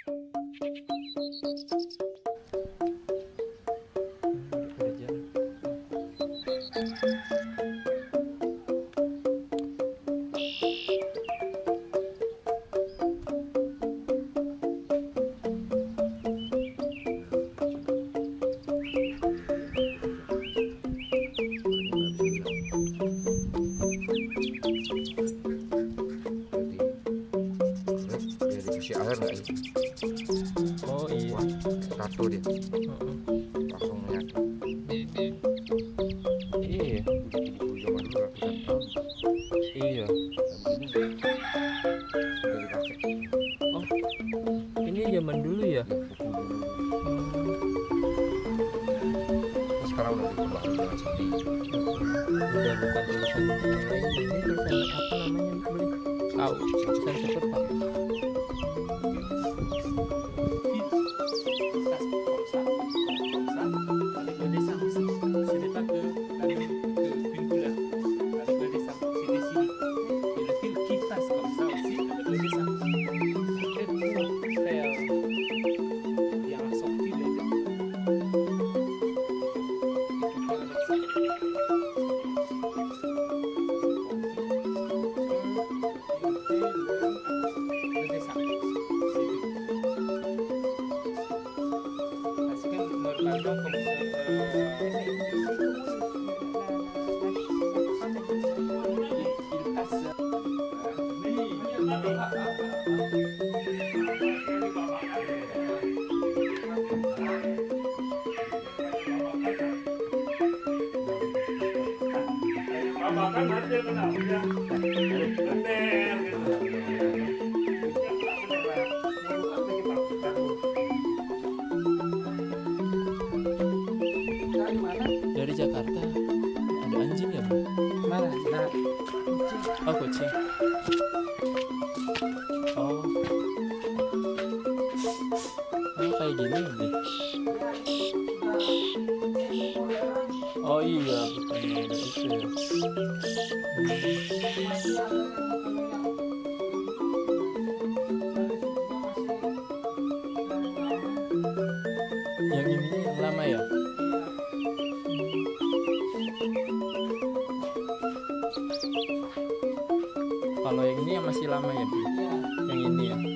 Kasih air nggak ini? Oh iya. Tato dia. Langsung menyatu. Iya. Di zaman dulu ratusan tahun. Iya. Ini udah dipakai. Oh, ini zaman dulu ya? Ya, buku dulu. Terus sekarang udah dikembangin dengan seni. Udah bukan tulisan yang lain. Ini tulisan apa namanya? Boleh tahu? Tulisan seperti apa? Makan aja kena udah bener gitu. Dari Jakarta. Ada anjing ya, Bro? Mana? Nah, Oh, kucing. Oh. Oh, kayak gini deh. Oh iya, bukannya ada itu ya. Yang ini yang lama ya? Kalau yang ini yang masih lama ya, Bu? Yang ini ya.